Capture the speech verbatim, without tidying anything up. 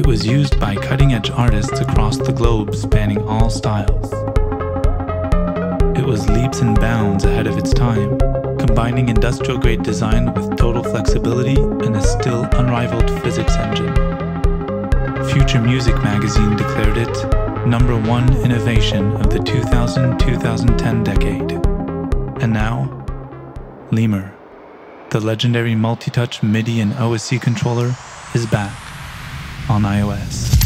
It was used by cutting-edge artists across the globe spanning all styles. It was leaps and bounds ahead of its time, combining industrial-grade design with total flexibility and a still unrivaled physics engine. Future Music magazine declared it number one innovation of the two thousand to twenty ten decade. And now, Lemur, the legendary multi-touch MIDI and O S C controller, is back on iOS.